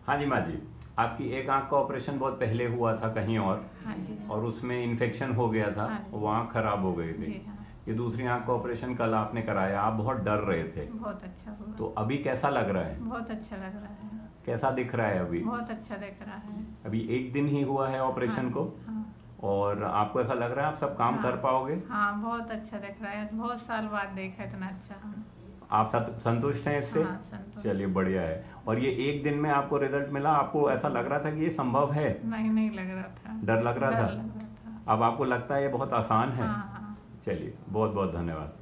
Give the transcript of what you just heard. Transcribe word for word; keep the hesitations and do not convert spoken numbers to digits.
हाँ जी माँ जी, आपकी एक आंख का ऑपरेशन बहुत पहले हुआ था कहीं और। हाँ जी। और उसमें इन्फेक्शन हो गया था। हाँ जी। वहाँ खराब हो गई थी। जी हाँ। ये दूसरी आंख का ऑपरेशन कल आपने कराया, आप बहुत डर रहे थे। बहुत अच्छा हुआ। तो अभी कैसा लग रहा है? बहुत अच्छा लग रहा है। कैसा दिख रहा है अभी? बहुत अच्छा दिख रहा है। अभी एक दिन ही हुआ है ऑपरेशन हाँ, को। हाँ। और आपको ऐसा लग रहा है आप सब काम हाँ, कर पाओगे? हाँ, बहुत अच्छा दिख रहा है। बहुत साल बाद देखा इतना अच्छा हम। आप सत- संतुष्ट हैं इससे? हाँ, संतुष्ट। चलिए बढ़िया है। और ये एक दिन में आपको रिजल्ट मिला, आपको ऐसा लग रहा था कि ये संभव है? नहीं, नहीं लग रहा था। डर लग रहा डर था? लग रहा था। अब आपको लगता है ये बहुत आसान है? हाँ, हाँ। चलिए बहुत बहुत धन्यवाद।